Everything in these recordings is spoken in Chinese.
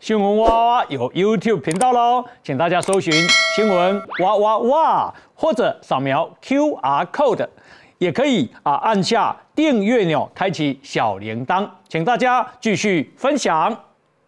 新闻哇哇哇有 YouTube 频道喽，请大家搜寻新闻哇哇哇，或者扫描 QR code， 也可以按下订阅钮，开启小铃铛，请大家继续分享。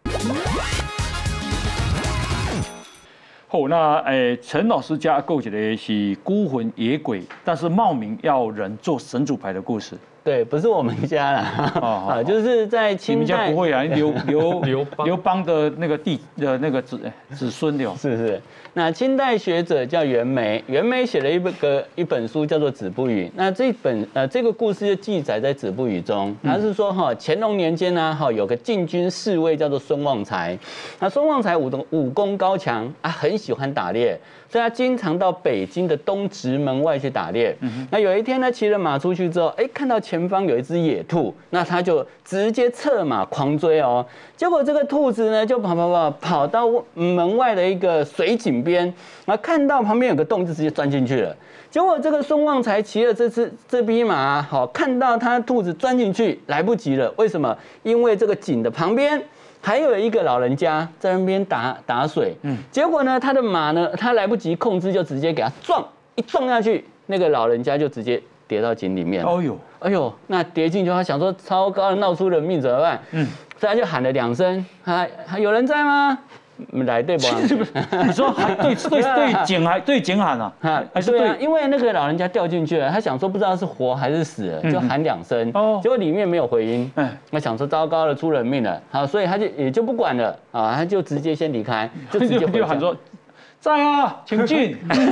好，那陈老师家构写的是孤魂野鬼，但是冒名要人做神主牌的故事。 对，不是我们家啦，就是在清代。你们家不会啊？刘邦的那个子孙的哦。 是。那清代学者叫袁枚，袁枚写了一本书叫做《子不语》。那这个故事就记载在《子不语》中。他是说乾隆年间呢，有个禁军侍卫叫做孙旺财。那孙旺财武功高强啊，很喜欢打猎，所以他经常到北京的东直门外去打猎。那有一天呢，骑了马出去之后，看到前方有一只野兔，那他就直接策马狂追哦。结果这个兔子呢，就跑到门外的一个水井边，然后看到旁边有个洞，就直接钻进去了。结果这个孙旺财骑了这匹马，看到他兔子钻进去，来不及了。为什么？因为这个井的旁边还有一个老人家在那边打水。结果呢，他的马呢，他来不及控制，就直接给他一撞下去，那个老人家就直接跌到井里面。哎呦，那跌进去，他想说超高的闹出人命怎么办？所以他就喊了2声，还有人在吗？来对不？ 你说对井喊啊？还是对？ 因为那个老人家掉进去了，他想说不知道是活还是死了，就喊2声，结果里面没有回音，那想说糟糕了，出人命了，好，所以他也就不管了啊，他就直接先离开，就直接回家喊说在啊，请进。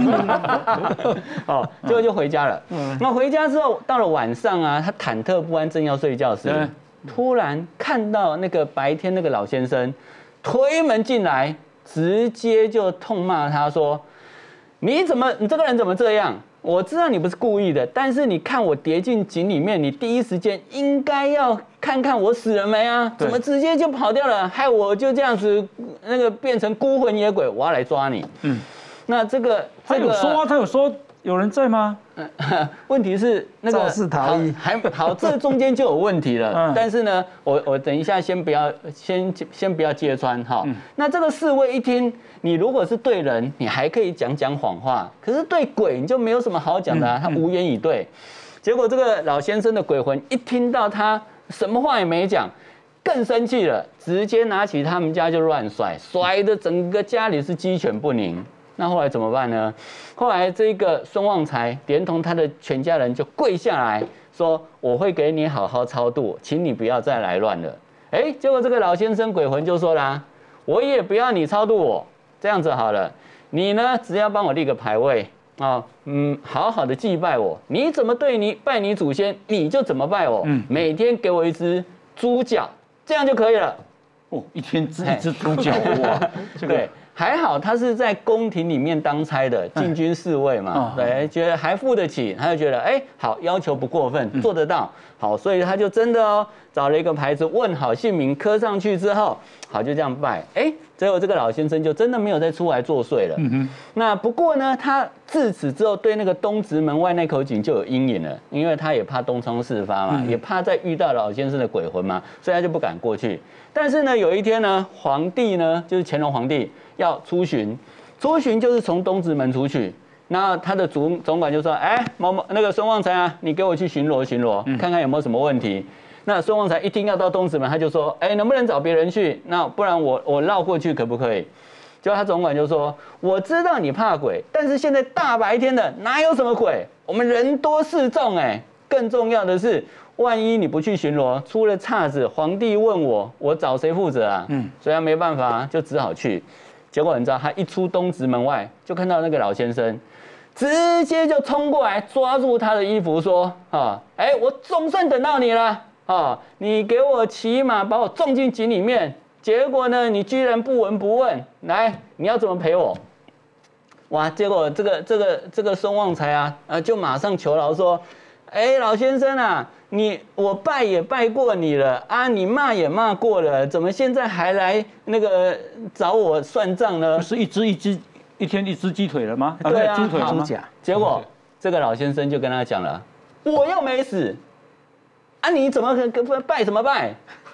结果就回家了。那回家之后，到了晚上啊，他忐忑不安，正要睡觉时，突然看到那个白天那个老先生推门进来，直接就痛骂他说：“你这个人怎么这样？我知道你不是故意的，但是你看我跌进井里面，你第一时间应该要看看我死了没啊？怎么直接就跑掉了？害我就这样子变成孤魂野鬼，我要来抓你。”那他有说有人在吗？ 问题是那个肇事逃逸， 还好，这中间就有问题了。但是呢，我等一下先不要揭穿哈。那这个侍卫一听，你如果是对人，你还可以讲谎话，可是对鬼你就没有什么好讲的，他无言以对。结果这个老先生的鬼魂一听到他什么话也没讲，更生气了，直接拿起他们家就乱甩，甩的整个家里是鸡犬不宁。那后来怎么办呢？后来这个孙旺财连同他的全家人就跪下来说：“我会给你好好超度，请你不要再来乱了。”结果这个老先生鬼魂就说啦：“我也不要你超度我，这样子好了，你呢只要帮我立个牌位啊，好好的祭拜我，你怎么拜你祖先，你就怎么拜我，每天给我一只猪脚，这样就可以了。” 一天一只猪脚哇， 对。还好他是在宫廷里面当差的禁军侍卫嘛，对，觉得还付得起，他就觉得好，要求不过分，做得到，好，所以他就真的找了一个牌子，问好姓名，刻上去之后，好就这样拜，结果这个老先生就真的没有再出来作祟了。那不过呢，他自此之后对那个东直门外那口井就有阴影了，因为他也怕东窗事发嘛，也怕再遇到老先生的鬼魂嘛，所以他就不敢过去。但是呢，有一天呢，皇帝呢，就是乾隆皇帝要出巡就是从东直门出去。那他的总管就说：“那个孙旺财啊，你给我去巡逻，看看有没有什么问题。”那孙旺财一听要到东直门，他就说：“能不能找别人去？那不然我绕过去可不可以？”结果他总管就说：“我知道你怕鬼，但是现在大白天的哪有什么鬼？我们人多势众更重要的是，万一你不去巡逻，出了岔子，皇帝问我找谁负责啊？所以他没办法，就只好去。结果你知道，他一出东直门外，就看到那个老先生，直接就冲过来抓住他的衣服说：我总算等到你了你给我骑马把我撞进井里面，结果呢，你居然不闻不问，来，你要怎么赔我？”哇！结果这个孙旺财就马上求饶说：“老先生啊，我拜也拜过你了你骂也骂过了，怎么现在还来找我算账呢？” 不是一天一只鸡腿了吗？ 对啊， 猪腿猪脚。结果这个老先生就跟他讲了：“我又没死啊，你怎么拜什么拜？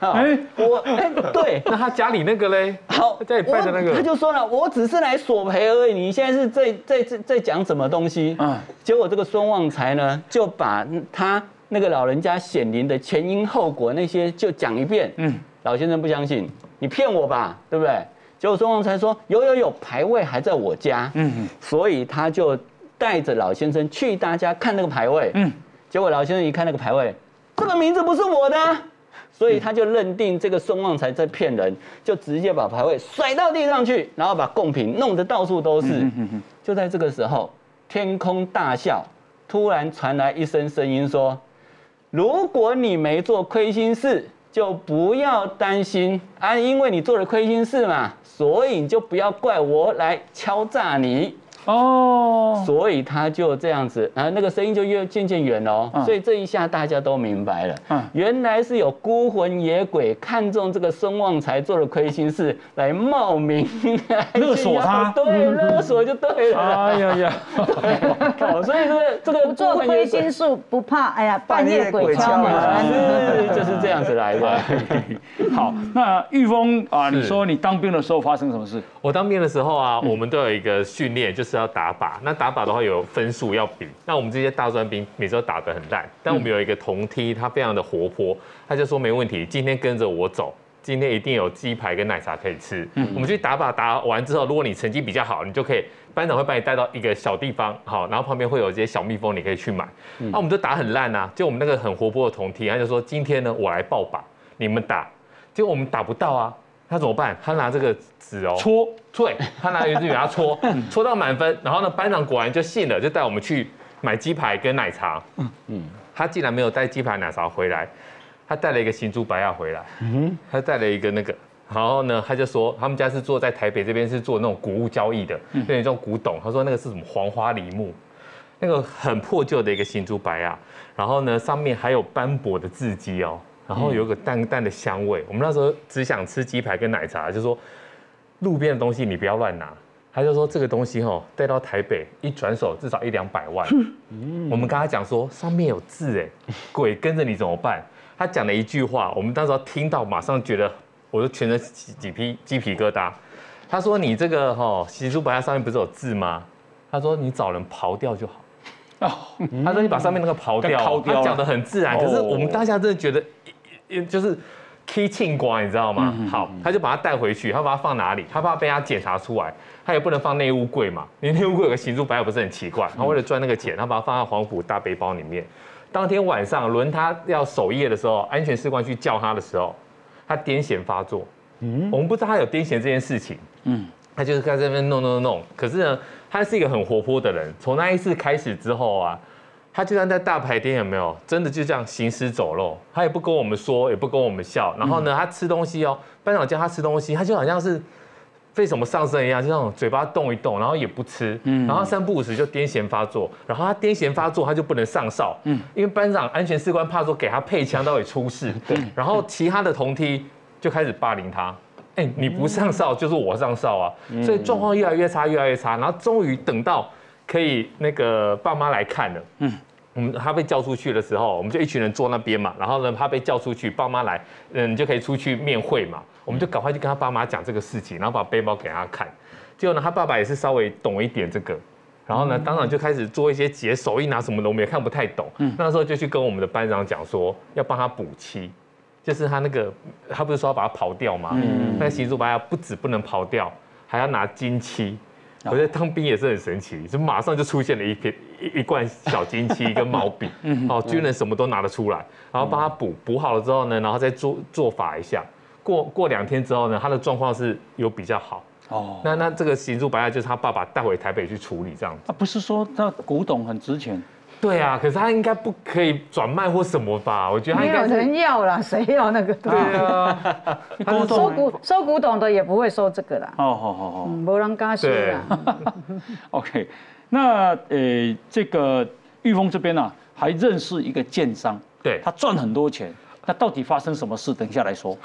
对， 那他家里那个嘞？ 好， 家里拜的那个， 他就说了，我只是来索赔而已，你现在是在讲什么东西？结果这个孙旺财呢，就把他那个老人家显灵的前因后果那些就讲一遍。老先生不相信，你骗我吧，对不对？结果孙旺财说有牌位还在我家，所以他就带着老先生去大家看那个牌位，结果老先生一看那个牌位，这个名字不是我的。所以他就认定这个孙旺财在骗人，就直接把牌位甩到地上去，然后把贡品弄得到处都是。就在这个时候，天空大啸，突然传来一声声音说：“如果你没做亏心事，就不要担心啊，因为你做了亏心事嘛，所以你就不要怪我来敲诈你。”所以他就这样子，然后那个声音就渐渐远了。所以这一下大家都明白了，原来是有孤魂野鬼看中这个孙旺财做了亏心事，来冒名勒索他， 对，勒索就对了。 哎呀， 所以这个不做亏心事不怕，哎呀，半夜鬼敲门， 就是这样子来的。 好，那玉峰啊，你说你当兵的时候发生什么事？ 我当兵的时候啊，我们都有一个训练，就是要打靶。那打靶的话有分数要比。那我们这些大专兵每次都打得很烂，但我们有一个同梯，他非常的活泼，他就说没问题，今天跟着我走，今天一定有鸡排跟奶茶可以吃。我们去打靶，打完之后，如果你成绩比较好，你就可以班长会把你带到一个小地方，好，然后旁边会有这些小蜜蜂，你可以去买。那我们就打很烂啊，就我们那个很活泼的同梯，他就说今天呢我来报靶，你们打，结果我们打不到啊。他怎么办？他拿这个纸戳，对，他拿圆珠笔给他戳，戳到满分。然后呢，班长果然就信了，就带我们去买鸡排跟奶茶。他竟然没有带鸡排奶茶回来，他带了一个行珠白亚回来。他带了一个那个，然后呢，他就说他们家是做在台北这边是做那种谷物交易的，有点像古董。他说那个是什么黄花梨木，那个很破旧的一个行珠白亚，然后呢上面还有斑驳的字迹哦。然后有个淡淡的香味，我们那时候只想吃鸡排跟奶茶，就说路边的东西你不要乱拿。他就说这个东西带到台北一转手至少100-200万。我们跟他讲说上面有字哎，鬼跟着你怎么办？他讲了一句话，我们那时候听到马上觉得我就全身鸡皮疙瘩。他说你这个洗珠白上面不是有字吗？他说你找人刨掉就好。他说你把上面那个刨掉，他讲得很自然，可是我们当下真的觉得就是 key 庆瓜，你知道吗？好，他就把它带回去，他把它放哪里？他怕被他检查出来，他也不能放内务柜嘛，因为内务柜有个行珠白亚不是很奇怪，他为了赚那个钱，他把它放在黄埔大背包里面。当天晚上轮他要守夜的时候，安全士官去叫他的时候，他癫痫发作。我们不知道他有癫痫这件事情。他就是在这边弄，可是呢，他是一个很活泼的人。从那一次开始之后啊，他就算在大排店有没有，真的就这样行尸走肉，他也不跟我们说，也不跟我们笑。然后呢，他吃东西班长叫他吃东西，他就好像是被什么上身一样，就那种嘴巴动一动，然后也不吃，然后3不5时就癫痫发作，然后他癫痫发作他就不能上哨，因为班长安全士官怕说给他配枪到底出事，然后其他的同梯就开始霸凌他。你不上哨就是我上哨啊，所以状况越来越差，然后终于等到可以那个爸妈来看了，他被叫出去的时候，我们就一群人坐那边嘛，然后呢他被叫出去，爸妈来，你就可以出去面会嘛，我们就赶快去跟他爸妈讲这个事情，然后把背包给他看，结果呢他爸爸也是稍微懂一点这个，然后呢当然就开始做一些解手印啊什么的，我们也看不太懂，那时候就去跟我们的班长讲说要帮他补漆。就是他不是说要把它刨掉吗？那个行珠白亚不止不能刨掉，还要拿金漆。我觉得当兵也是很神奇，就马上就出现了一罐小金漆跟毛笔，军人什么都拿得出来，然后帮他补好了之后呢，然后再做法一下。过2天之后呢，他的状况是有比较好。那这个行珠白亚就是他爸爸带回台北去处理这样子。 不是说那古董很值钱？ 对啊，可是他应该不可以转卖或什么吧？我觉得他应该没有人要啦，谁要那个？ 对啊， 收古董的也不会收这个啦。没人敢收啦。 OK， 那这个玉峰这边啊，还认识一个建商， 对， 他赚很多钱。那到底发生什么事？等一下来说。好。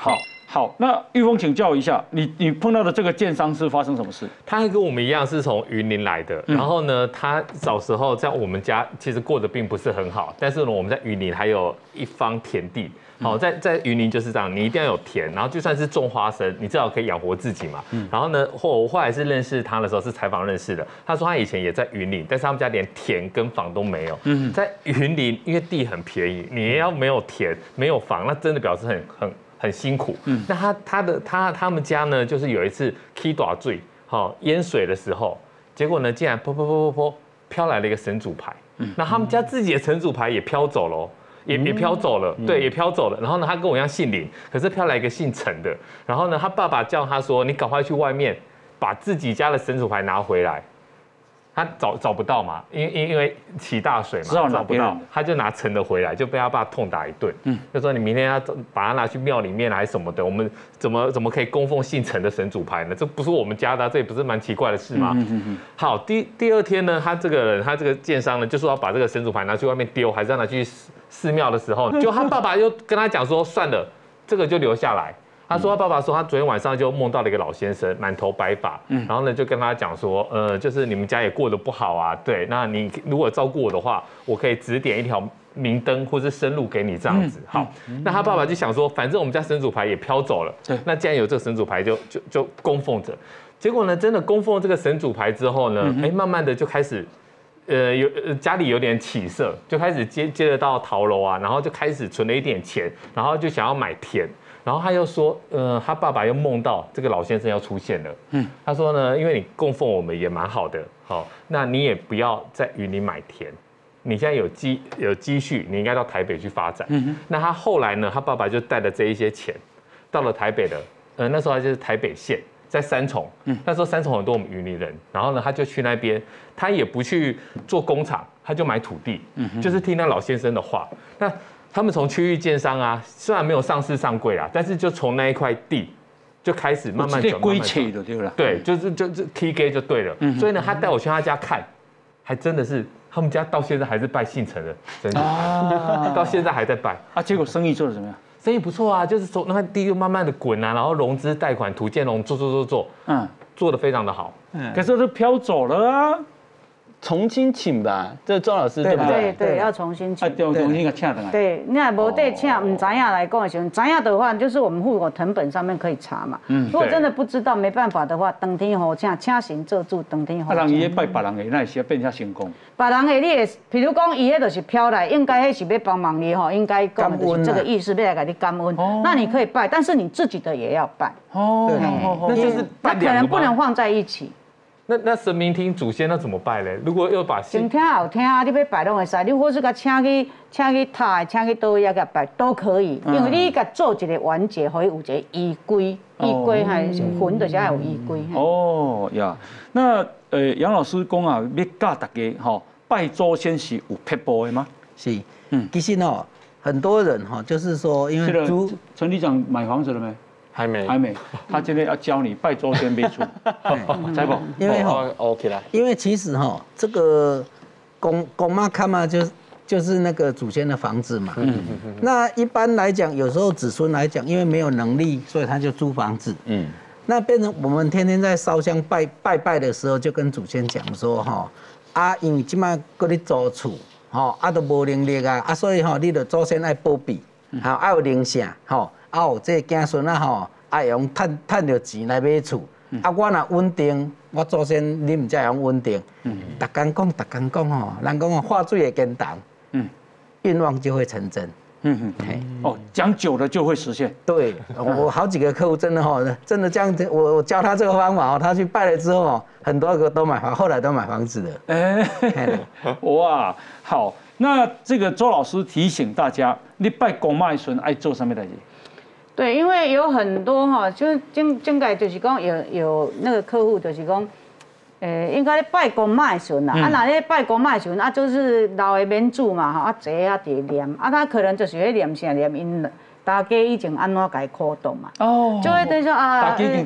好，那玉峰请教一下，你碰到的这个建商是发生什么事？ 他跟我们一样是从云林来的，然后呢，他小时候在我们家其实过得并不是很好，但是呢，我们在云林还有一方田地。好，在云林就是这样，你一定要有田，然后就算是种花生，你至少可以养活自己嘛。然后呢，我后来是认识他的时候是采访认识的，他说他以前也在云林，但是他们家连田跟房都没有。在云林，因为地很便宜，你要没有田没有房，那真的表示很辛苦。那他们家呢，就是有一次起大水，淹水的时候，结果呢，竟然飘来了一个神主牌。那他们家自己的神主牌也飘走了。也飘走了，对，也飘走了。然后呢，他跟我一样姓林，可是飘来一个姓陈的。然后呢，他爸爸叫他说：“你赶快去外面把自己家的神主牌拿回来。”他找不到嘛，因为起大水嘛，找不到，他就拿陈的回来，就被他爸痛打一顿。就说你明天要把它拿去庙里面还是什么的，我们怎么可以供奉姓陈的神主牌呢？这不是我们家的，这也不是蛮奇怪的事吗？好，第二天呢，他这个建商呢，就说要把这个神主牌拿去外面丢，还是要拿去寺庙的时候，就他爸爸又跟他讲说，算了，这个就留下来。他说他爸爸说他昨天晚上就梦到了一个老先生，满头白发，然后呢就跟他讲说，就是你们家也过得不好啊，对，那你如果照顾我的话，我可以指点一条明灯或是生路给你这样子。好，那他爸爸就想说，反正我们家神主牌也飘走了，对，那既然有这个神主牌就供奉着。结果呢，真的供奉这个神主牌之后呢，慢慢的就开始。家里有点起色，就开始接得到桃楼啊，然后就开始存了一点钱，然后就想要买田，然后他又说，他爸爸又梦到这个老先生要出现了，他说呢，因为你供奉我们也蛮好的，好，那你也不要在云林买田，你现在有积蓄，你应该到台北去发展。那他后来呢，他爸爸就带着这一些钱，到了台北的，那时候他就是台北县。在三重，那时候三重很多我们云林人，然后呢，他就去那边，他也不去做工厂，他就买土地，就是听那老先生的话。那他们从区域建商啊，虽然没有上市上柜啊，但是就从那一块地就开始慢慢走， 归切的对了， 对，就是 K G 就对了。所以呢，他带我去他家看，还真的是他们家到现在还是拜姓陈的，真的，到现在还在拜啊。结果生意做得怎么样？ 生意不错啊，就是从那个地就慢慢的滚啊，然后融资贷款、土建融做，做得非常的好。 可是都飘走了啊， 重新请吧，这周老师对不对？ 对，要重新请。 重新给请回来。 对，你若无得请，唔知影来讲的时候，知影的话，就是我们户口誊本上面可以查嘛。如果真的不知道，没办法的话，当天好请神做主，当天好。 人伊咧拜别人的，那是变成成功。 别人的你的，譬如讲伊迄就是飘来，应该迄是要帮忙你吼，应该讲的就是这个意思，要来给你感恩。那你可以拜，但是你自己的也要拜。 对，那就是那可能不能放在一起。 那神明厅祖先那怎么拜嘞？如果要把先听后听啊，你要拜拢会使，你或是甲请去塔，请去倒位啊，甲拜都可以，因为你甲做一个完结，可以有一个依规，还是魂就是要有依规。 哦呀，那杨老师讲啊，要教大家吼拜祖先是有撇步的吗？ 是，其实哦，很多人哈，就是说，因为陈理长买房子了没？ 还没， 他今天要教你拜祖先别出，知不？ 因为哈 ，OK 啦。 因为其实哈，这个公妈看嘛，就是那个祖先的房子嘛。那一般来讲，有时候子孙来讲，因为没有能力，所以他就租房子。那变成我们天天在烧香拜的时候，就跟祖先讲说哈，因为今麦搁你租厝，都无能力啊，所以你的祖先爱保庇，爱有灵性，有这子孙啊爱用赚着钱来买厝，我若稳定，我祖先你唔才用稳定。逐天讲人讲化水的天堂，愿望就会成真。 讲久了就会实现。 对，我好几个客户真的真的这样子，我教他这个方法他去拜了之后很多个都买房，后来都买房子了。 哇，好，那这个周老师提醒大家，你拜公妈的时候爱做什么代志？ 对，因为有很多哈，就是应该就是讲有那个客户就是讲，应该咧拜公妈的时阵啊，那咧拜公妈的时阵就是老的免煮嘛，哈，坐啊伫念，他可能就是咧念，因大家以前安怎甲伊鼓动嘛，就会等于说大家已经走啊。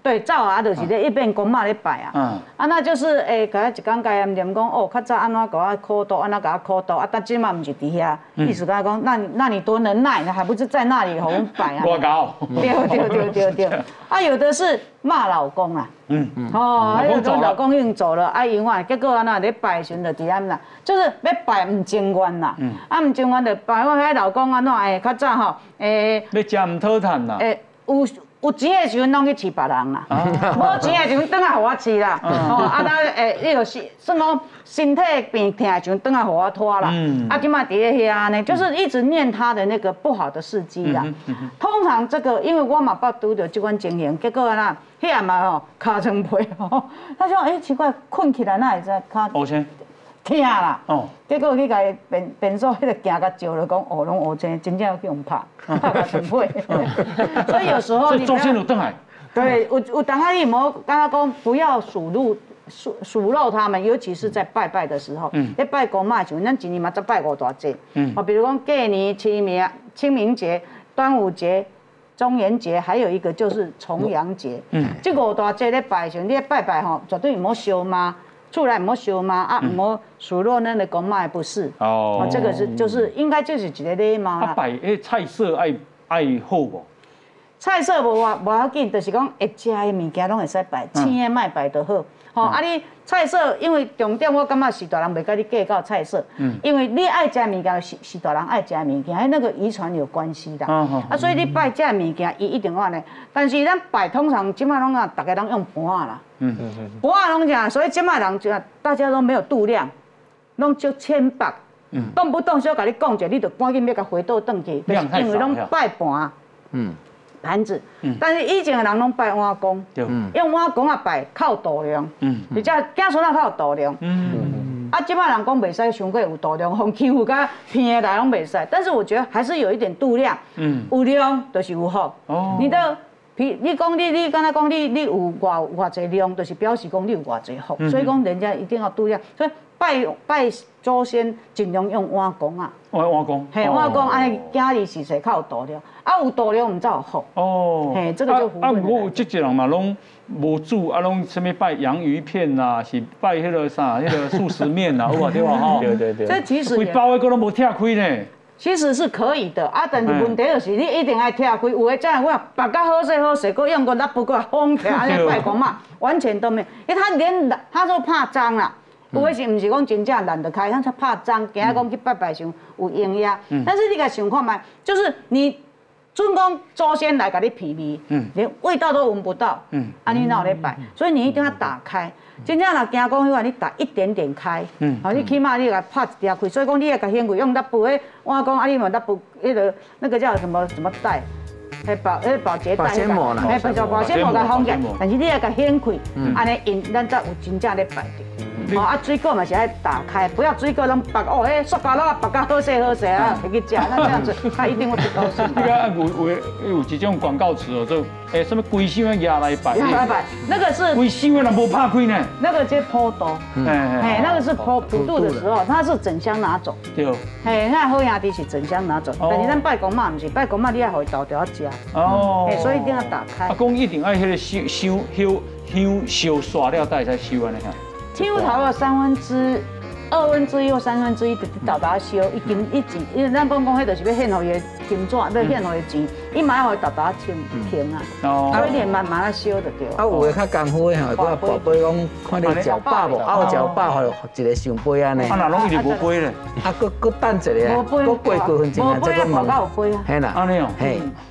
对，灶啊，就是咧一边公妈咧拜啊。那就是给他一讲解念讲哦，较早安怎给我苦读，安怎给我苦读，但今嘛唔是伫遐，意思跟他讲，那你多能耐，还不是在那里给我们拜啊？ 我搞。 对。有的是骂老公啊。有的老公已经走了，永远结果咧拜时就伫遐啦，就是要拜唔情愿啦。唔情愿就拜我迄老公安怎较早吼要食唔讨趁啦。 有钱的时阵拢去饲别人啦，无钱的时阵转来互我饲啦。那个算讲身体病痛的时阵转来互我拖啦。今嘛伫咧遐呢，就是一直念他的那个不好的事迹啦。通常这个，因为我嘛捌拄着这款情形，结果迄下嘛吼尻川皮吼，他说奇怪，困起来哪会知骹？疼啦，结果去甲伊便所迄个行甲照了，讲拢乌青，真正要去用拍甲全配。所以有时候你周先有邓海。对， 有当下你莫刚刚讲不要数落他们，尤其是在拜拜的时候。在拜公妈的时候，咱一年嘛才拜5大节。比如讲过年、清明节、端午节、中元节，还有一个就是重阳节。这5大节咧拜的时候，你咧拜拜吼，绝对唔好烧妈。出来唔好烧嘛，唔好数落那个公妈不是。这个就是应该就是一个礼貌啦。 拜菜色爱好无？ 菜色无要紧，就是讲会食的物件拢会使拜，青的莫拜就好。你菜色，因为重点我感觉是大人袂甲你计较菜色，因为你爱食物件是大人爱食物件，那个遗传有关系的。所以你拜这物件，伊一定要呢。但是咱拜通常即摆拢大家拢用盘啦。盘拢这样，所以即摆人就大家都没有度量，拢就千百，动不动小甲你讲者，你就赶紧要甲回倒转去，就是因为拢拜盘，盘子。但是以前的人拢拜碗公，用碗公拜靠度量，而且子孙靠有度量。即摆人讲袂使伤过有度量，互欺负甲骗来拢袂使。但是我觉得还是有一点度量，有量就是有福。你的。你讲你刚才讲你有偌济量，就是表示讲你有偌济福，所以讲人家一定要度量。所以拜祖先尽量用碗公啊。 碗公。 嘿，碗公安尼家里是较有度量，有度量唔才有福。嘿，这个就福分。 有即人嘛拢无煮，拢什么拜洋芋片啦，是拜迄个啥，迄个素食面啦，有啊对吧？ 对。 这其实规包的个都无拆开呢。 其实是可以的但是问题就是你一定要拆开，有的真系我白到好势，佮用个lap布佮封起来，拜公嘛，完全都没有，因为他连他说怕脏啦，有的是唔是讲真正懒得开，他说怕脏，惊讲去拜拜上有营养，但是你甲想看卖，就是你准讲祖先来甲你皮味，连味道都闻不到，安尼哪有咧拜？所以你一定要打开。真正若惊讲迄个，你打一点点开，你起码你甲拍一条开，所以讲你也甲掀开，用lap布，我讲你嘛lap布，那个叫什么带，保洁带， 保鲜膜啦， 保鲜膜甲封起，但是你也甲掀开，安尼因咱才有真正咧拜着。水果嘛是爱打开，不要水果拢白塑胶袋白到好势啊，可以吃，那这样子他一定会不高兴。 那个有一种广告词就什么规箱的牙来拜， 那个是规箱的人无拍开呢。 那个是普渡，那个是普渡的时候，他是整箱拿走。对。那好兄弟是整箱拿走，但是咱拜公妈不是，拜公妈你要互伊倒掉吃。所以一定要打开。 讲一定爱迄个香烧刷了，才收安尼哈。 几乎头个1/2或1/3，就豆豆烧，一钱，因为咱讲迄就是要献互伊金纸，要献互伊钱，伊嘛要互伊豆豆平啊，所以你慢慢啊烧就对。 有的较功夫的吼，我宝贝讲看你嚼饱无，有嚼饱互一个上杯安尼。 哪拢一直无杯咧？ 佫等一个，佫过几分钟啊，再佫问。 无杯啊，有杯啊。 嘿啦。 安尼哦。 嘿。